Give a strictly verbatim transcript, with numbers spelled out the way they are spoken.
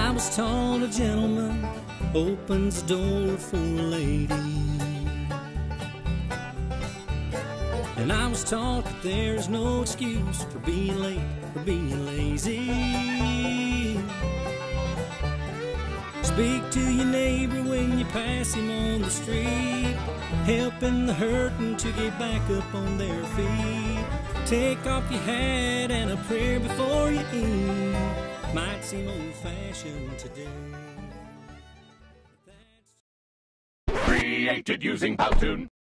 I was taught a gentleman opens the door for a lady, and I was taught that there's no excuse for being late, for being lazy. Speak to your neighbor when you pass him on the street, helping the hurting to get back up on their feet. Take off your hat and a prayer before you eat. Might seem old-fashioned today. Created using Powtoon.